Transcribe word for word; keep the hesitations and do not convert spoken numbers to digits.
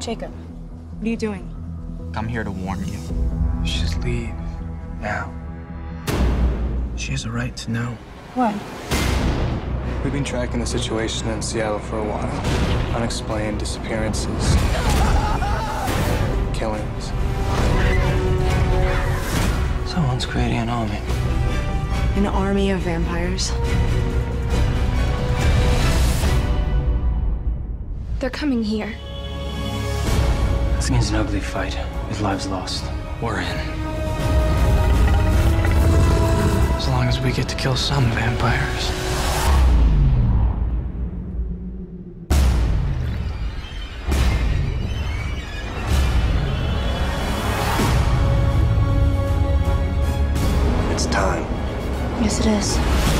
Jacob, what are you doing? I'm here to warn you. Just leave now. She has a right to know. What? We've been tracking the situation in Seattle for a while. Unexplained disappearances, killings. Someone's creating an army. An army of vampires? They're coming here. This means an ugly fight with lives lost. We're in. As long as we get to kill some vampires. It's time. Yes, it is.